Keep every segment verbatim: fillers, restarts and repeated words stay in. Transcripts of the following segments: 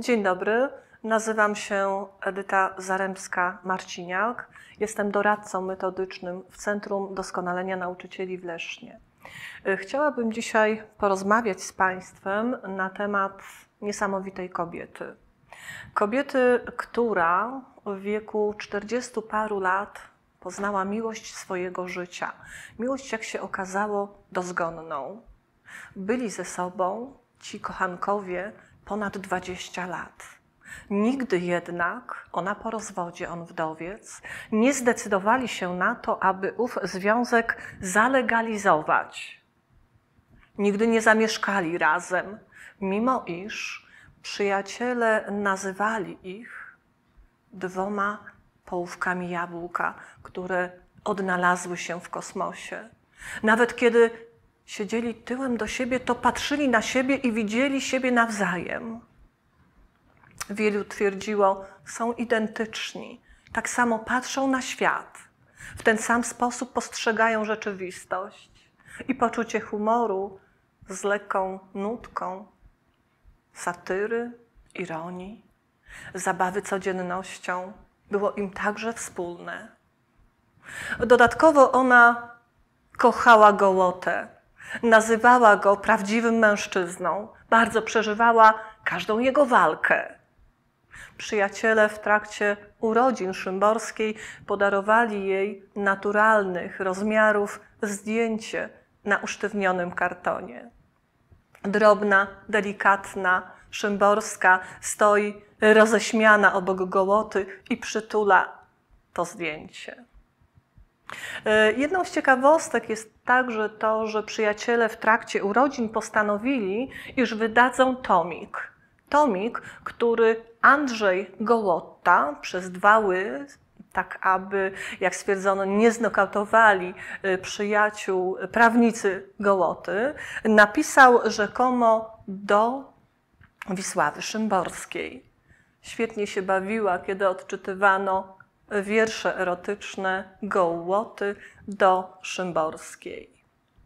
Dzień dobry, nazywam się Edyta Zarębska-Marciniak. Jestem doradcą metodycznym w Centrum Doskonalenia Nauczycieli w Lesznie. Chciałabym dzisiaj porozmawiać z Państwem na temat niesamowitej kobiety. Kobiety, która w wieku czterdziestu paru lat poznała miłość swojego życia. Miłość, jak się okazało, dozgonną. Byli ze sobą ci kochankowie ponad dwadzieścia lat. Nigdy jednak, ona po rozwodzie, on wdowiec, nie zdecydowali się na to, aby ów związek zalegalizować. Nigdy nie zamieszkali razem, mimo iż przyjaciele nazywali ich dwoma połówkami jabłka, które odnalazły się w kosmosie. Nawet kiedy siedzieli tyłem do siebie, to patrzyli na siebie i widzieli siebie nawzajem. Wielu twierdziło, są identyczni, tak samo patrzą na świat, w ten sam sposób postrzegają rzeczywistość. I poczucie humoru z lekką nutką satyry, ironii, zabawy codziennością było im także wspólne. Dodatkowo ona kochała Gołotę, nazywała go prawdziwym mężczyzną, bardzo przeżywała każdą jego walkę. Przyjaciele w trakcie urodzin Szymborskiej podarowali jej naturalnych rozmiarów zdjęcie na usztywnionym kartonie. Drobna, delikatna Szymborska stoi roześmiana obok Gołoty i przytula to zdjęcie. Jedną z ciekawostek jest także to, że przyjaciele w trakcie urodzin postanowili, iż wydadzą tomik. Tomik, który Andrzej Gołota przez dwa ły, tak aby, jak stwierdzono, nie znokautowali przyjaciół prawnicy Gołoty, napisał rzekomo do Wisławy Szymborskiej. Świetnie się bawiła, kiedy odczytywano wiersze erotyczne Gołoty do Szymborskiej.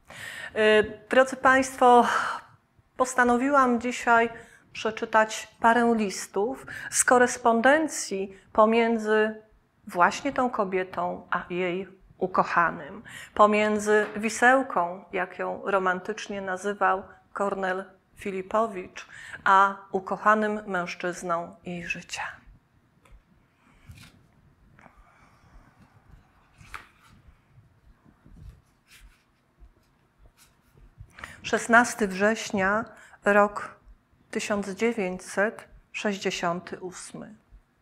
Drodzy Państwo, postanowiłam dzisiaj przeczytać parę listów z korespondencji pomiędzy właśnie tą kobietą a jej ukochanym. Pomiędzy Wisełką, jak ją romantycznie nazywał Kornel Filipowicz, a ukochanym mężczyzną jej życia. szesnastego września, rok tysiąc dziewięćset sześćdziesiąty ósmy.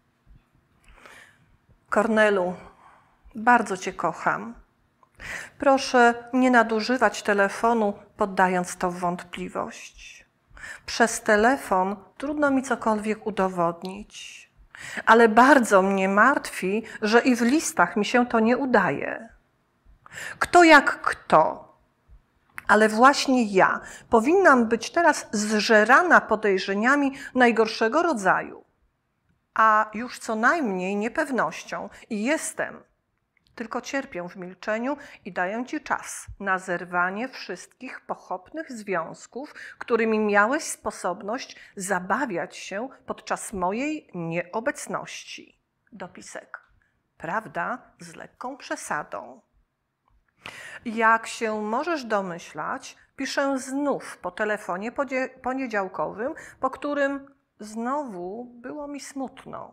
Kornelu, bardzo Cię kocham. Proszę nie nadużywać telefonu, poddając to w wątpliwość. Przez telefon trudno mi cokolwiek udowodnić, ale bardzo mnie martwi, że i w listach mi się to nie udaje. Kto jak kto, ale właśnie ja powinnam być teraz zżerana podejrzeniami najgorszego rodzaju, a już co najmniej niepewnością. I jestem, tylko cierpię w milczeniu i daję Ci czas na zerwanie wszystkich pochopnych związków, którymi miałeś sposobność zabawiać się podczas mojej nieobecności. Dopisek. Prawda, z lekką przesadą. Jak się możesz domyślać, piszę znów po telefonie poniedziałkowym, po którym znowu było mi smutno.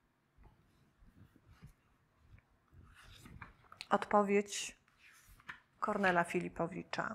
Odpowiedź Kornela Filipowicza.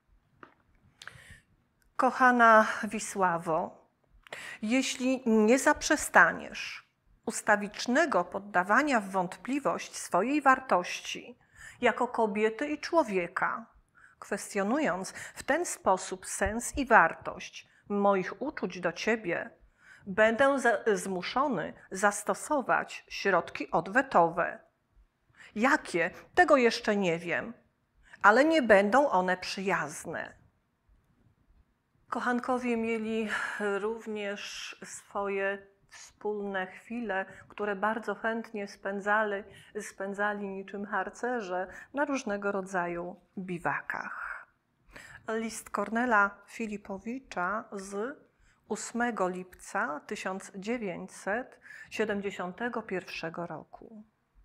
Kochana Wisławo, jeśli nie zaprzestaniesz ustawicznego poddawania w wątpliwość swojej wartości jako kobiety i człowieka, kwestionując w ten sposób sens i wartość moich uczuć do Ciebie, będę zmuszony zastosować środki odwetowe. Jakie? Tego jeszcze nie wiem, ale nie będą one przyjazne. Kochankowie mieli również swoje wspólne chwile, które bardzo chętnie spędzali, spędzali niczym harcerze na różnego rodzaju biwakach. List Kornela Filipowicza z ósmego lipca tysiąc dziewięćset siedemdziesiątego pierwszego roku.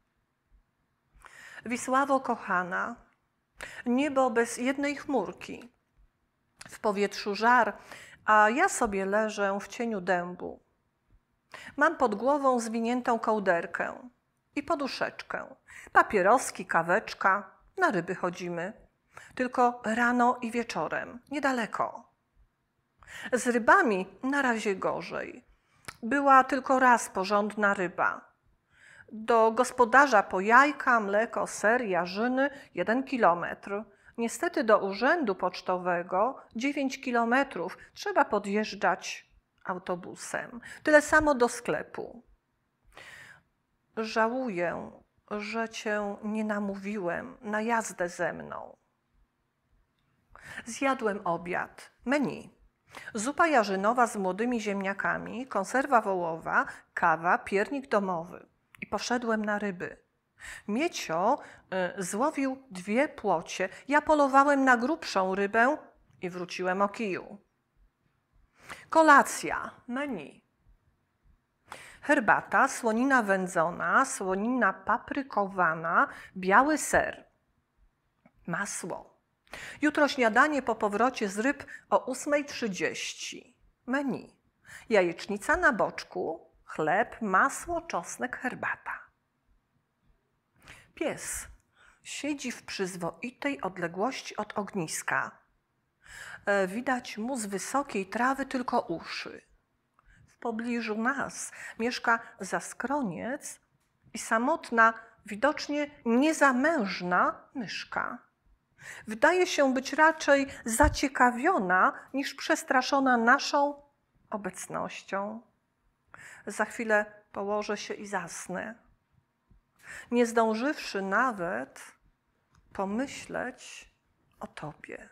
Wisławo kochana, niebo bez jednej chmurki, w powietrzu żar, a ja sobie leżę w cieniu dębu. Mam pod głową zwiniętą kołderkę i poduszeczkę, papieroski, kaweczka, na ryby chodzimy, tylko rano i wieczorem, niedaleko. Z rybami na razie gorzej. Była tylko raz porządna ryba. Do gospodarza po jajka, mleko, ser, jarzyny jeden kilometr. Niestety do urzędu pocztowego dziewięć kilometrów. Trzeba podjeżdżać autobusem. Tyle samo do sklepu. Żałuję, że cię nie namówiłem na jazdę ze mną. Zjadłem obiad, menu. Zupa jarzynowa z młodymi ziemniakami, konserwa wołowa, kawa, piernik domowy. I poszedłem na ryby. Miecio y, złowił dwie płocie. Ja polowałem na grubszą rybę i wróciłem o kiju. Kolacja, menu. Herbata, słonina wędzona, słonina paprykowana, biały ser. Masło. Jutro śniadanie po powrocie z ryb o ósmej trzydzieści. Menu. Jajecznica na boczku, chleb, masło, czosnek, herbata. Pies siedzi w przyzwoitej odległości od ogniska. E, widać mu z wysokiej trawy tylko uszy. W pobliżu nas mieszka zaskroniec i samotna, widocznie niezamężna myszka. Wydaje się być raczej zaciekawiona niż przestraszona naszą obecnością. Za chwilę położę się i zasnę, nie zdążywszy nawet pomyśleć o tobie.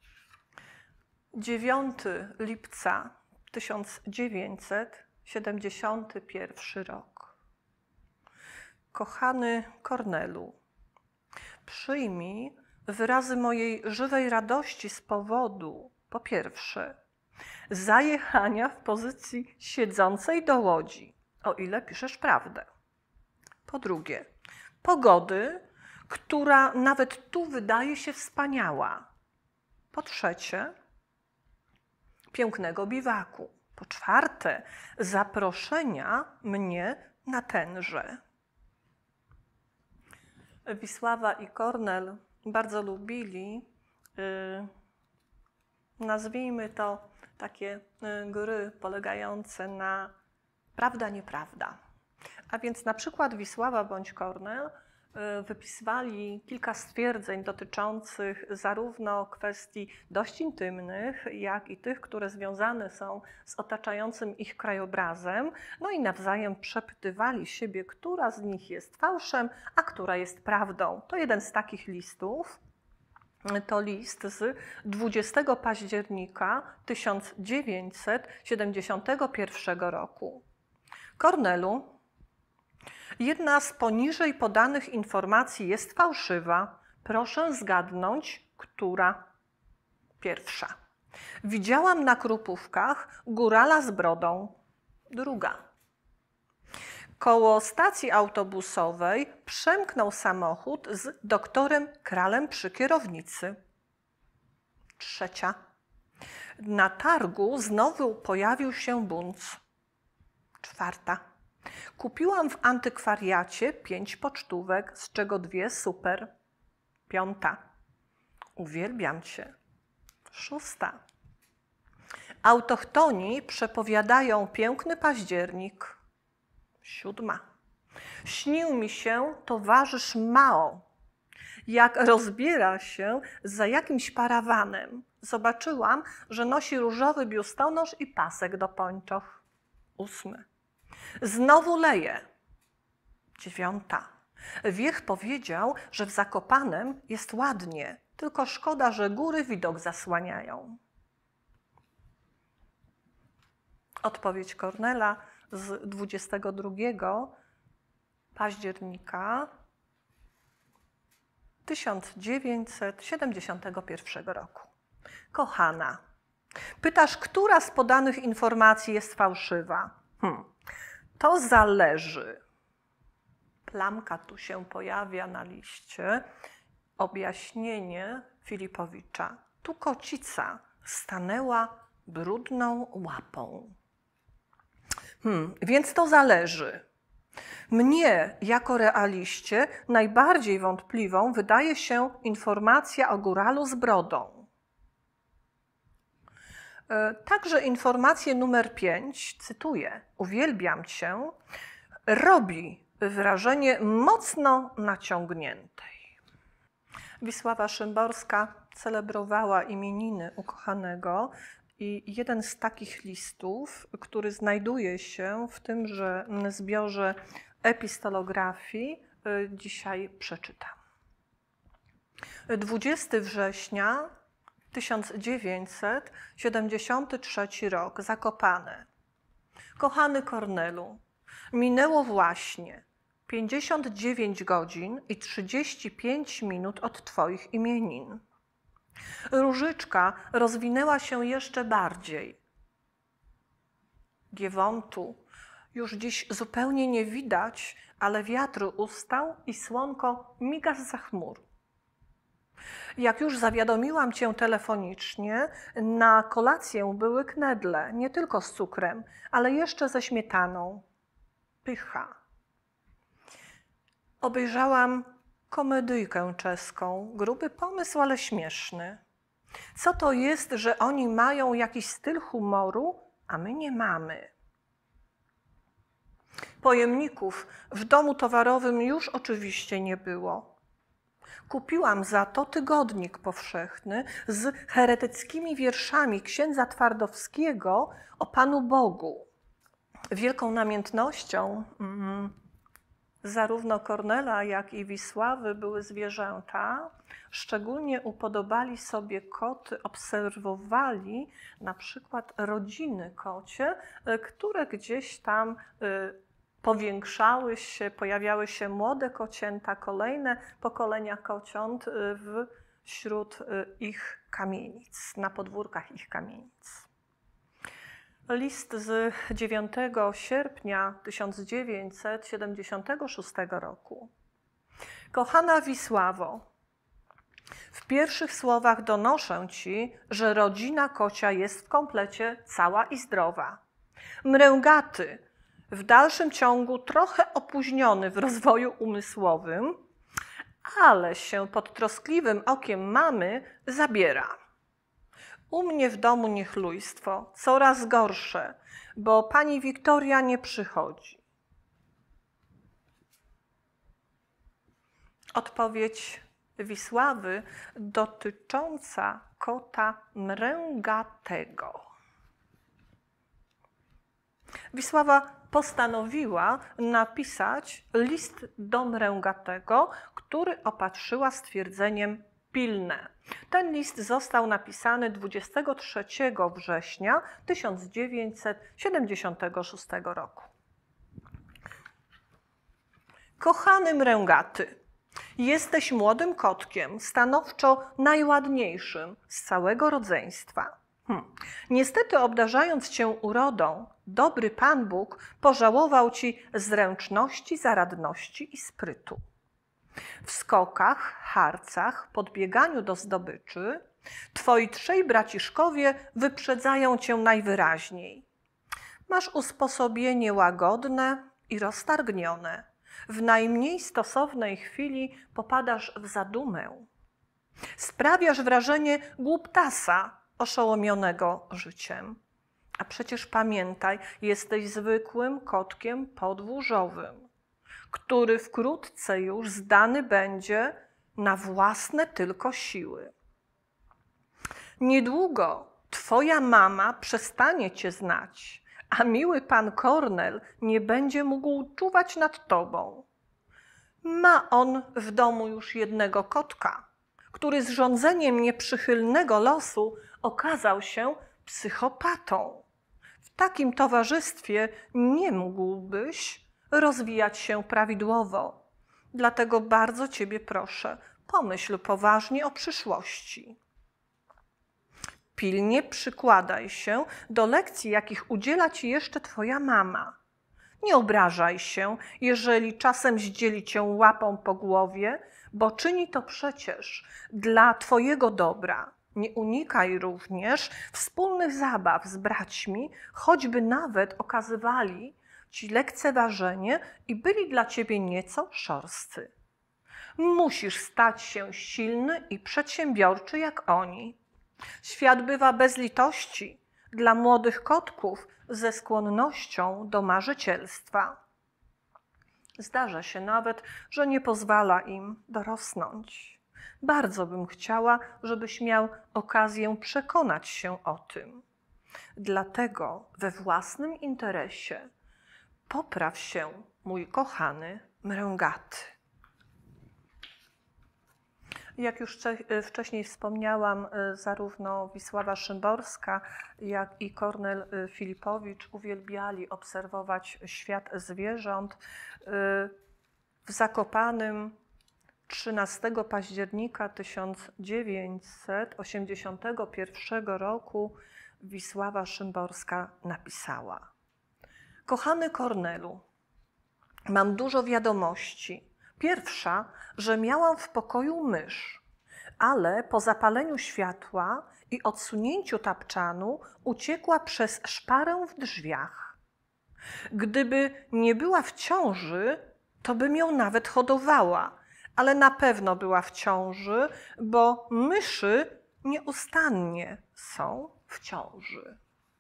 dziewiątego lipca tysiąc dziewięćset siedemdziesiąty pierwszy rok. Kochany Kornelu, przyjmij wyrazy mojej żywej radości z powodu, po pierwsze, zajechania w pozycji siedzącej do łodzi, o ile piszesz prawdę. Po drugie, pogody, która nawet tu wydaje się wspaniała. Po trzecie, pięknego biwaku. Po czwarte, zaproszenia mnie na tenże. Wisława i Kornel bardzo lubili, yy, nazwijmy to, takie yy, gry polegające na prawda, nieprawda. A więc na przykład Wisława bądź Kornel yy, wypisywali kilka stwierdzeń dotyczących zarówno kwestii dość intymnych, jak i tych, które związane są z otaczającym ich krajobrazem, no i nawzajem przepytywali siebie, która z nich jest fałszem, a która jest prawdą. To jeden z takich listów. To list z dwudziestego października tysiąc dziewięćset siedemdziesiątego pierwszego roku. Kornelu, jedna z poniżej podanych informacji jest fałszywa. Proszę zgadnąć, która. Pierwsza. Widziałam na Krupówkach górala z brodą. Druga. Koło stacji autobusowej przemknął samochód z doktorem Kralem przy kierownicy. Trzecia. Na targu znowu pojawił się bunc. Czwarta. Kupiłam w antykwariacie pięć pocztówek, z czego dwie super. Piąta. Uwielbiam cię. Szósta. Autochtoni przepowiadają piękny październik. Siódma. Śnił mi się towarzysz Mao, jak rozbiera się za jakimś parawanem. Zobaczyłam, że nosi różowy biustonosz i pasek do pończoch. Ósmy. Znowu leje. Dziewiąta. Wiech powiedział, że w Zakopanem jest ładnie, tylko szkoda, że góry widok zasłaniają. Odpowiedź Kornela z dwudziestego drugiego października tysiąc dziewięćset siedemdziesiątego pierwszego roku. Kochana, Pytasz, która z podanych informacji jest fałszywa? Hmm. To zależy. Plamka tu się pojawia na liście. Objaśnienie Filipowicza. Tu kocica stanęła brudną łapą. Hmm, więc to zależy. Mnie, jako realiście, najbardziej wątpliwą wydaje się informacja o góralu z brodą. Także informację numer pięć, cytuję, uwielbiam cię, robi wrażenie mocno naciągniętej. Wisława Szymborska celebrowała imieniny ukochanego i jeden z takich listów, który znajduje się w tymże zbiorze epistolografii, dzisiaj przeczytam. dwudziestego września tysiąc dziewięćset siedemdziesiąty trzeci rok, Zakopane. Kochany Kornelu, minęło właśnie pięćdziesiąt dziewięć godzin i trzydzieści pięć minut od twoich imienin. Różyczka rozwinęła się jeszcze bardziej. Giewontu już dziś zupełnie nie widać, ale wiatr ustał i słonko miga zza chmur. Jak już zawiadomiłam cię telefonicznie, na kolację były knedle, nie tylko z cukrem, ale jeszcze ze śmietaną. Pycha. Obejrzałam komedyjkę czeską, gruby pomysł, ale śmieszny. Co to jest, że oni mają jakiś styl humoru, a my nie mamy? Pojemników w domu towarowym już oczywiście nie było. Kupiłam za to tygodnik powszechny z heretyckimi wierszami księdza Twardowskiego o Panu Bogu. Wielką namiętnością mm, zarówno Kornela, jak i Wisławy były zwierzęta. Szczególnie upodobali sobie koty, obserwowali na przykład rodziny kocie, które gdzieś tam powiększały się, pojawiały się młode kocięta, kolejne pokolenia kociąt wśród ich kamienic, na podwórkach ich kamienic. List z dziewiątego sierpnia tysiąc dziewięćset siedemdziesiątego szóstego roku. Kochana Wisławo, w pierwszych słowach donoszę ci, że rodzina kocia jest w komplecie cała i zdrowa. Mręgaty, w dalszym ciągu trochę opóźniony w rozwoju umysłowym, ale się pod troskliwym okiem mamy zabiera. U mnie w domu niechlujstwo, coraz gorsze, bo pani Wiktoria nie przychodzi. Odpowiedź Wisławy dotycząca kota Mręgatego. Wisława postanowiła napisać list do Mręgatego, który opatrzyła stwierdzeniem pilne. Ten list został napisany dwudziestego trzeciego września tysiąc dziewięćset siedemdziesiątego szóstego roku. Kochany Mręgaty, jesteś młodym kotkiem, stanowczo najładniejszym z całego rodzeństwa. Hmm. Niestety, obdarzając cię urodą, dobry Pan Bóg pożałował ci zręczności, zaradności i sprytu. W skokach, harcach, podbieganiu do zdobyczy twoi trzej braciszkowie wyprzedzają cię najwyraźniej. Masz usposobienie łagodne i roztargnione. W najmniej stosownej chwili popadasz w zadumę. Sprawiasz wrażenie głuptasa oszołomionego życiem. A przecież pamiętaj, jesteś zwykłym kotkiem podwórzowym, który wkrótce już zdany będzie na własne tylko siły. Niedługo twoja mama przestanie cię znać, a miły pan Kornel nie będzie mógł czuwać nad tobą. Ma on w domu już jednego kotka, który z rządzeniem nieprzychylnego losu okazał się psychopatą. W takim towarzystwie nie mógłbyś rozwijać się prawidłowo. Dlatego bardzo ciebie proszę, pomyśl poważnie o przyszłości. pilnie przykładaj się do lekcji, jakich udziela ci jeszcze twoja mama. Nie obrażaj się, jeżeli czasem zdzieli cię łapą po głowie, bo czyni to przecież dla twojego dobra. Nie unikaj również wspólnych zabaw z braćmi, choćby nawet okazywali ci lekceważenie i byli dla ciebie nieco szorstcy. Musisz stać się silny i przedsiębiorczy jak oni. Świat bywa bez litości dla młodych kotków ze skłonnością do marzycielstwa. Zdarza się nawet, że nie pozwala im dorosnąć. Bardzo bym chciała, żebyś miał okazję przekonać się o tym. Dlatego we własnym interesie popraw się, mój kochany Mrągaty. Jak już wcześniej wspomniałam, zarówno Wisława Szymborska, jak i Kornel Filipowicz uwielbiali obserwować świat zwierząt. W Zakopanem trzynastego października tysiąc dziewięćset osiemdziesiątego pierwszego roku Wisława Szymborska napisała: Kochany Kornelu, mam dużo wiadomości. Pierwsza, że miałam w pokoju mysz, ale po zapaleniu światła i odsunięciu tapczanu uciekła przez szparę w drzwiach. Gdyby nie była w ciąży, to bym ją nawet hodowała, ale na pewno była w ciąży, bo myszy nieustannie są w ciąży.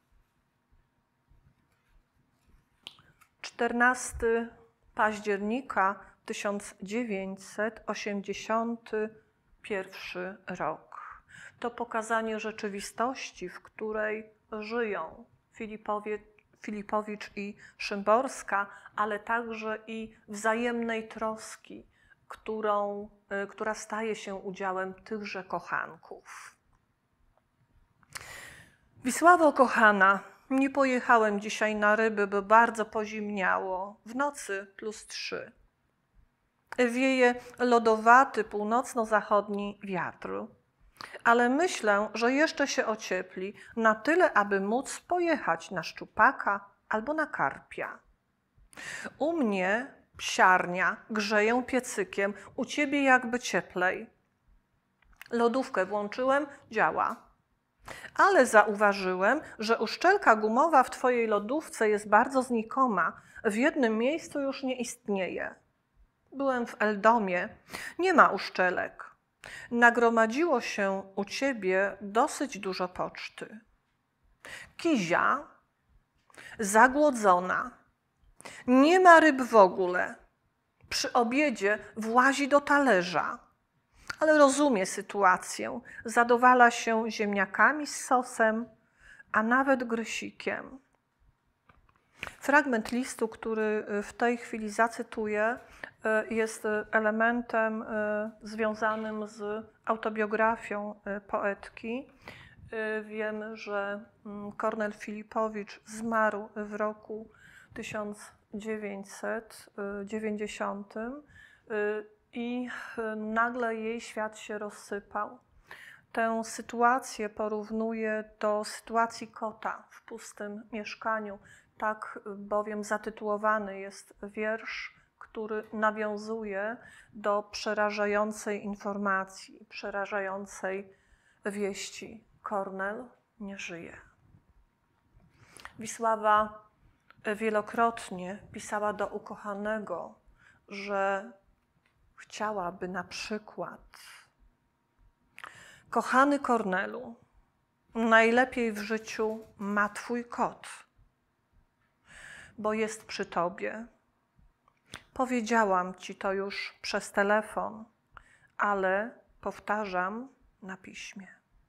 czternastego października tysiąc dziewięćset osiemdziesiąty pierwszy rok. To pokazanie rzeczywistości, w której żyją Filipowie, Filipowicz i Szymborska, ale także i wzajemnej troski, którą, która staje się udziałem tychże kochanków. Wisławo kochana, nie pojechałem dzisiaj na ryby, bo bardzo pozimniało. W nocy plus trzy. Wieje lodowaty północno-zachodni wiatr. Ale myślę, że jeszcze się ociepli na tyle, aby móc pojechać na szczupaka albo na karpia. U mnie psiarnia, grzeję piecykiem, u ciebie jakby cieplej. Lodówkę włączyłem, działa. Ale zauważyłem, że uszczelka gumowa w twojej lodówce jest bardzo znikoma. W jednym miejscu już nie istnieje. Byłem w Eldomie. Nie ma uszczelek. Nagromadziło się u ciebie dosyć dużo poczty. Kizia, zagłodzona. Nie ma ryb w ogóle. Przy obiedzie włazi do talerza. Ale rozumie sytuację. Zadowala się ziemniakami z sosem, a nawet grysikiem. Fragment listu, który w tej chwili zacytuję, jest elementem związanym z autobiografią poetki. Wiemy, że Kornel Filipowicz zmarł w roku tysiąc dziewięćset dziewięćdziesiątym i nagle jej świat się rozsypał. Tę sytuację porównuje do sytuacji kota w pustym mieszkaniu. Tak bowiem zatytułowany jest wiersz, który nawiązuje do przerażającej informacji, przerażającej wieści. Kornel nie żyje. Wisława wielokrotnie pisała do ukochanego, że chciałaby na przykład: kochany Kornelu, najlepiej w życiu ma twój kot, bo jest przy tobie. Powiedziałam ci to już przez telefon, ale powtarzam na piśmie.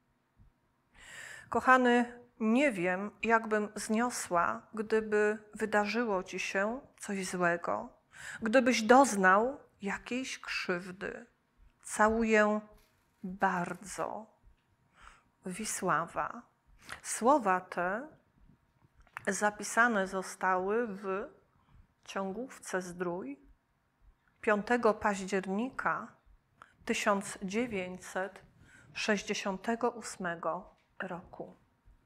Kochany, nie wiem, jakbym zniosła, gdyby wydarzyło ci się coś złego, gdybyś doznał jakiejś krzywdy. Całuję bardzo. Wisława. Słowa te zapisane zostały w ciągłówce Zdrój piątego października tysiąc dziewięćset sześćdziesiątego ósmego roku.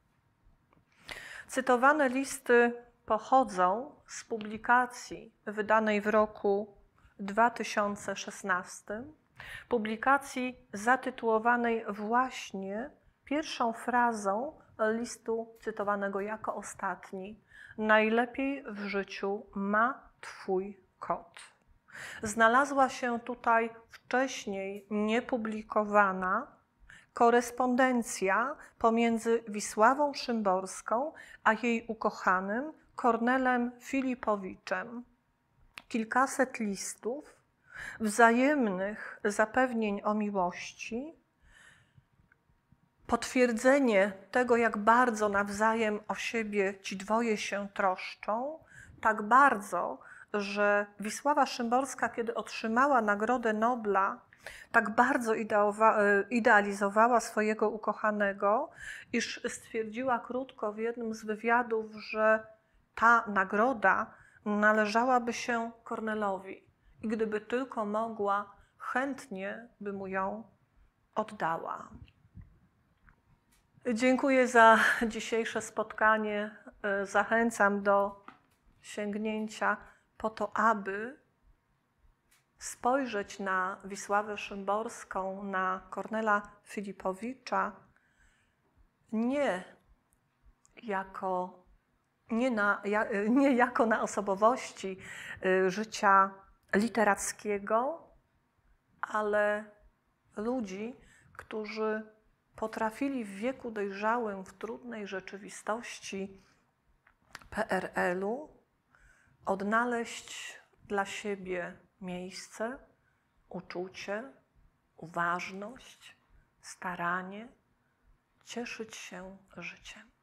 Cytowane listy pochodzą z publikacji wydanej w roku dwa tysiące szesnastym, publikacji zatytułowanej właśnie pierwszą frazą listu cytowanego jako ostatni: najlepiej w życiu ma Twój kot. Znalazła się tutaj wcześniej niepublikowana korespondencja pomiędzy Wisławą Szymborską a jej ukochanym Kornelem Filipowiczem. Kilkaset listów, wzajemnych zapewnień o miłości, potwierdzenie tego, jak bardzo nawzajem o siebie ci dwoje się troszczą, tak bardzo, że Wisława Szymborska, kiedy otrzymała Nagrodę Nobla, tak bardzo idealizowała swojego ukochanego, iż stwierdziła krótko w jednym z wywiadów, że ta nagroda należałaby się Kornelowi i gdyby tylko mogła, chętnie by mu ją oddała. Dziękuję za dzisiejsze spotkanie. Zachęcam do sięgnięcia po to, aby spojrzeć na Wisławę Szymborską, na Kornela Filipowicza nie jako, nie na, nie jako na osobowości życia literackiego, ale ludzi, którzy potrafili w wieku dojrzałym, w trudnej rzeczywistości P R L-u odnaleźć dla siebie miejsce, uczucie, uważność, staranie, cieszyć się życiem.